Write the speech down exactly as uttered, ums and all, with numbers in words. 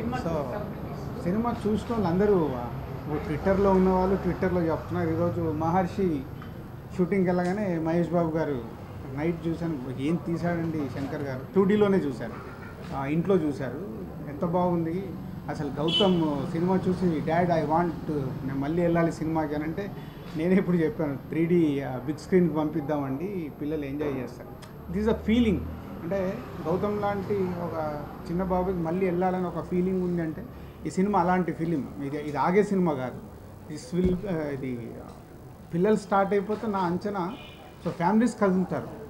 So cinema చూసిన వాళ్ళందరూ ట్విట్టర్లో ఉన్నవాళ్ళు ట్విట్టర్లో చెప్తున్నారు. ఈరోజు మహర్షి షూటింగ్కి వెళ్ళగానే మహేష్ బాబు గారు నైట్ చూశాను, ఏం తీశాడండి శంకర్ గారు, టూ డీలోనే చూశారు, ఇంట్లో చూశారు, ఎంత బాగుంది అసలు. గౌతమ్ సినిమా చూసి డాడ్ ఐ వాంట్ నేను మళ్ళీ వెళ్ళాలి సినిమాకి అని అంటే నేనే ఇప్పుడు చెప్పాను త్రీ డీ బిగ్ స్క్రీన్కి పంపిద్దామండి, పిల్లలు ఎంజాయ్ చేస్తారు. This uh feeling. అంటే గౌతమ్ లాంటి ఒక చిన్న బాబుకి మళ్ళీ వెళ్ళాలని ఒక ఫీలింగ్ ఉంది అంటే ఈ సినిమా అలాంటి ఫిలిం. ఇది ఇది ఆగే సినిమా కాదు. దిస్ విల్ ఇది పిల్లలు స్టార్ట్ అయిపోతే నా అంచనా సో ఫ్యామిలీస్ కదులుతారు.